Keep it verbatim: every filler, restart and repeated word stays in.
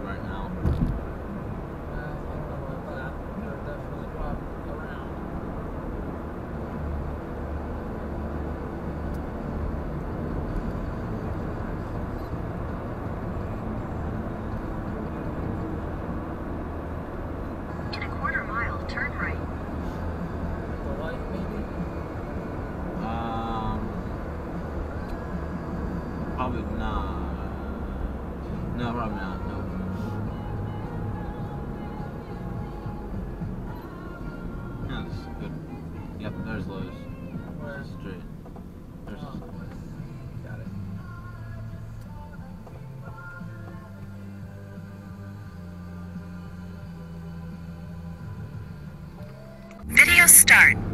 right now. In a quarter mile, turn right. The light, maybe? Um, probably not. No, probably not. No. Yeah, this is good. Yep, there's Lowe's. Where? Straight. There's. Oh, got it. Video start.